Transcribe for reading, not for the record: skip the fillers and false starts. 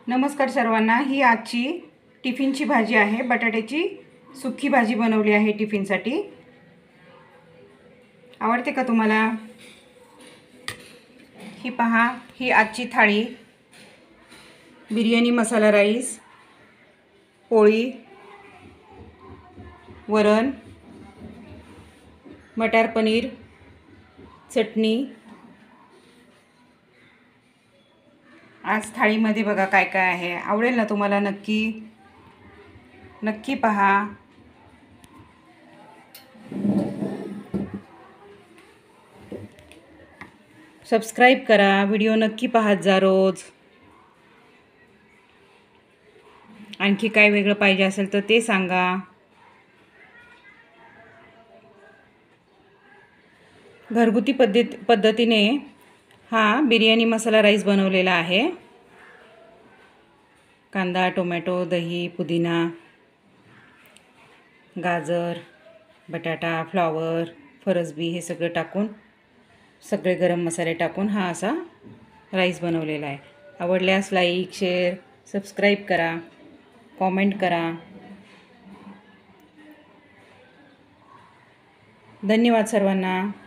नमस्कार सर्वांना। ही आजची टिफिनची भाजी आहे। बटाट्याची सुकी भाजी बनवली आहे टिफिनसाठी। आवडते का तुम्हाला? ही पहा, ही आजची थाळी। बिर्याणी मसाला राईस, पोळी, वरण, मटार पनीर, चटणी। आज थाळीमध्ये बघा काय काय आहे। आवडेल ना तुम्हाला? नक्की पहा। सबस्क्राईब करा, व्हिडिओ नक्की पाहत जा रोज। आणखी काय वेगळं पाहिजे असेल तर ते सांगा। घरगुती पद्धतीने हा बिर्याणी मसाला राईस बनवलेला आहे। कांदा, टोमॅटो, दही, पुदिना, गाजर, बटाटा, फ्लॉवर, फरसबी हे सगळं टाकून, सगळे गरम मसाले टाकून हा असा राईस बनवलेला आहे। आवडल्यास लाईक, शेअर, सबस्क्राईब करा, कॉमेंट करा। धन्यवाद सर्वांना।